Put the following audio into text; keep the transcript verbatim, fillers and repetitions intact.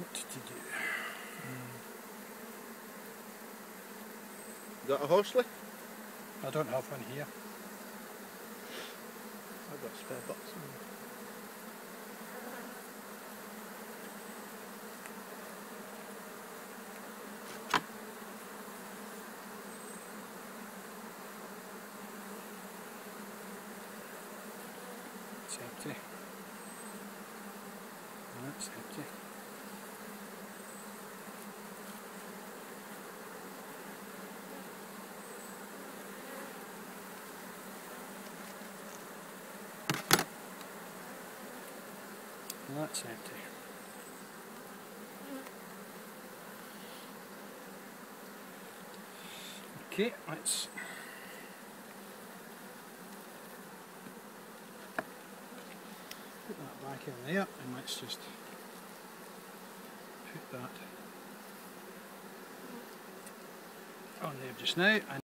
What did you do? Mm. Got a horsely? I don't have one here. I've got a spare box. It's empty. That's empty. That's empty. Okay, let's put that back in there, and let's just put that on there just now. And